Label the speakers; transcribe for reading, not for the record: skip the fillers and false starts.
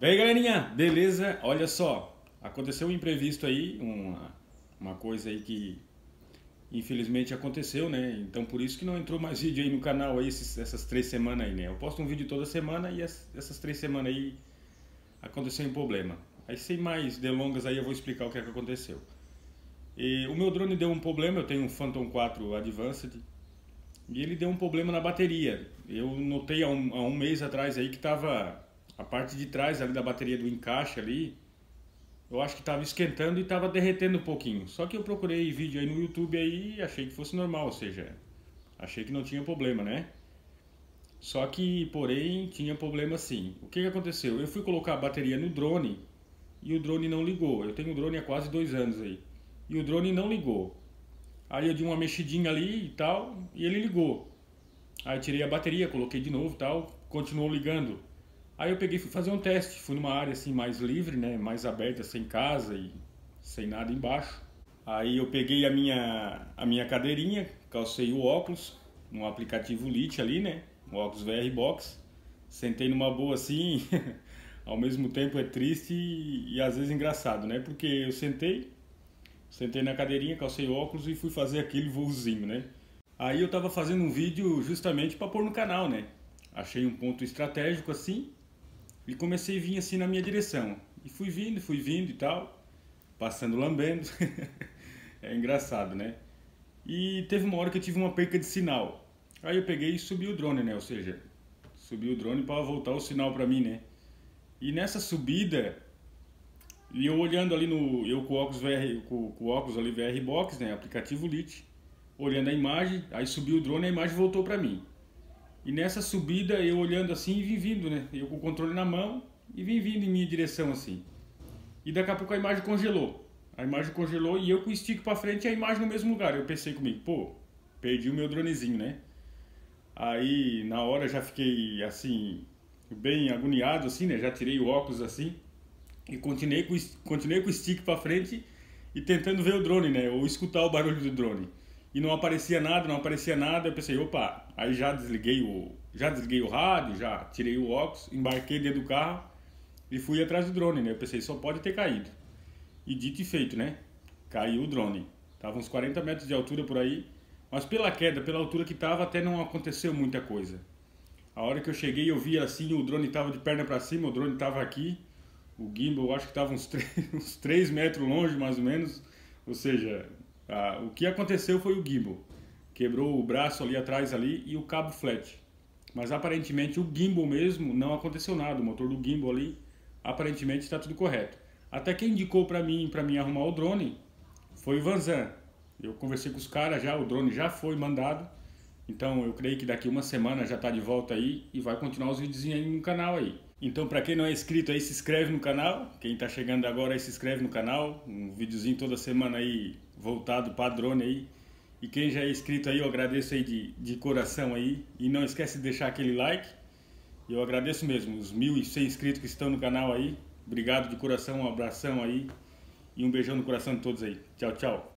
Speaker 1: E aí, galerinha, beleza? Olha só, aconteceu um imprevisto aí, uma coisa aí que infelizmente aconteceu, né? Então por isso que não entrou mais vídeo aí no canal aí essas 3 semanas aí, né? Eu posto um vídeo toda semana e essas 3 semanas aí aconteceu um problema. Aí sem mais delongas aí eu vou explicar o que é que aconteceu. E o meu drone deu um problema, eu tenho um Phantom 4 Advanced e ele deu um problema na bateria. Eu notei há um mês atrás aí que tava a parte de trás ali da bateria do encaixe ali, eu acho que estava esquentando e estava derretendo um pouquinho. Só que eu procurei vídeo aí no YouTube aí e achei que fosse normal, ou seja, achei que não tinha problema, né? Só que, porém, tinha problema sim. O que que aconteceu? Eu fui colocar a bateria no drone e o drone não ligou. Eu tenho o drone há quase 2 anos aí. E o drone não ligou. Aí eu dei uma mexidinha ali e tal, e ele ligou. Aí eu tirei a bateria, coloquei de novo e tal, continuou ligando. Aí eu peguei e fui fazer um teste, fui numa área assim mais livre, né, mais aberta, sem casa e sem nada embaixo. Aí eu peguei a minha cadeirinha, calcei o óculos, no aplicativo Lite ali, né, o óculos VR Box. Sentei numa boa assim, ao mesmo tempo é triste e às vezes engraçado, né, porque eu sentei na cadeirinha, calcei o óculos e fui fazer aquele voozinho, né. Aí eu tava fazendo um vídeo justamente para pôr no canal, né. Achei um ponto estratégico assim e comecei a vir assim na minha direção. E fui vindo e tal, passando lambendo. É engraçado, né? E teve uma hora que eu tive uma perca de sinal. Aí eu peguei e subi o drone, né? Ou seja, subi o drone para voltar o sinal para mim, né? E nessa subida, e eu olhando ali no, eu com o óculos VR, com o óculos ali VR Box, né? Aplicativo Lite, olhando a imagem, aí subi o drone e a imagem voltou para mim. E nessa subida eu olhando assim e vim vindo, né? Eu com o controle na mão e vim vindo em minha direção assim. E daqui a pouco a imagem congelou. A imagem congelou e eu com o stick pra frente e a imagem no mesmo lugar. Eu pensei comigo, pô, perdi o meu dronezinho, né? Aí na hora já fiquei assim, bem agoniado assim, né? Já tirei o óculos assim e continuei com o stick pra frente e tentando ver o drone, né? Ou escutar o barulho do drone. E não aparecia nada, não aparecia nada. Eu pensei, opa, aí já desliguei o rádio, já tirei o óculos, embarquei dentro do carro e fui atrás do drone, né? Eu pensei, só pode ter caído. E dito e feito, né? Caiu o drone. Tava uns 40 metros de altura por aí, mas pela queda, pela altura que tava, até não aconteceu muita coisa. A hora que eu cheguei, eu vi assim, o drone tava de perna para cima, o drone tava aqui. O gimbal, eu acho que tava uns 3 metros longe, mais ou menos. Ou seja, o que aconteceu foi o gimbal. Quebrou o braço ali atrás ali e o cabo flat. Mas aparentemente o gimbal mesmo não aconteceu nada. O motor do gimbal ali, aparentemente está tudo correto. Até quem indicou para mim arrumar o drone foi o Vanzan. Eu conversei com os caras já, o drone já foi mandado. Então eu creio que daqui uma semana já está de volta aí e vai continuar os videozinhos aí no canal aí. Então para quem não é inscrito aí, se inscreve no canal. Quem está chegando agora aí, se inscreve no canal. Um videozinho toda semana aí voltado para drone aí. E quem já é inscrito aí, eu agradeço aí de coração aí. E não esquece de deixar aquele like. Eu agradeço mesmo os 1.100 inscritos que estão no canal aí. Obrigado de coração, um abração aí. E um beijão no coração de todos aí. Tchau, tchau.